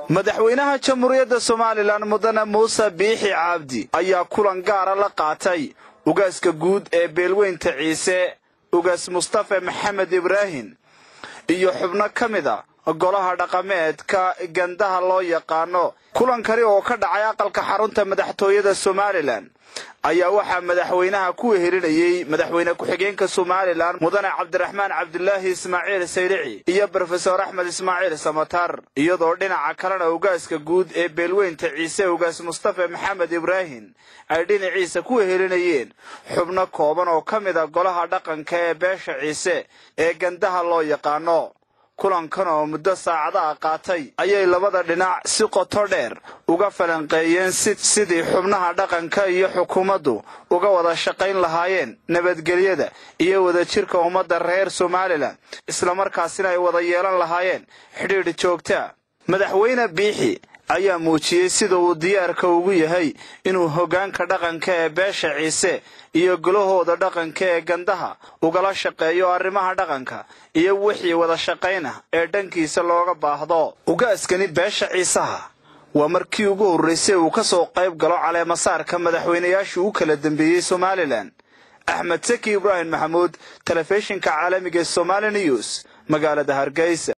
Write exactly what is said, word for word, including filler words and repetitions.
madaxweynaha jamhuuriyadda Soomaaliland mudane Muuse Biixi Cabdi ayaa kulan gaar la qaatay ugaaska guud ee beelweynta Ciise ugaas Mustafa Maxamed Ibrahim iyo xubno kamida golaha dhaqameedka gandaha loo yaqaano kulan kari oo ka dhacay aqalka xarunta madaxtooyada Soomaaliland ayaa waxa madaxweynaha ku wehelinayay madaxweyne ku xigeenka Soomaaliland mudane Cabdiraxmaan Cabdullaahi Ismaaciil Sayrici iyo Professor Axmed Ismaaciil Samatar iyadoo dhinaca kalena ugaaska guud ee beelweynta Ciise ugaas Mustafa Maxamed Ibrahim ay dhinaciisa ku wehelinayeen xubno kooban oo kamida golaha dhaqanka ee beesha Ciise ee gandaha loo yaqaano kulankan oo muddo saacada qaatay ayay labada dhinac si qoto dheer uga falanqeeyeen sidii xubnaha dhaqanka iyo xukuumaddu uga wada shaqayn lahaayeen nabadgelyada iyo wada jirka ummadda reer Soomaaliland isla markaasina ay wada yeelan lahaayeen xiriir joogto ah madaxweyne Biixi ayaa muujiyay sida uu diyaarka ugu yahay inuu hoggaanka dhaqanka ee beesha Ciise iyo golahooda dhaqanka ee gandaha ugala shaqeeyo arrimaha dhaqanka iyo wixii wada shaqayn ah ee dhankiisa looga baahdo ugaaskani beesha Ciisaha waa markii ugu horeysay uu ka soo qayb galo caleema saarka madaxweynayaasha uu kala dambeeyay Soomaaliland Axmed Saki Ibrahim Maxamuud telefishinka caalamiga Somali News magaalada Hargeysa.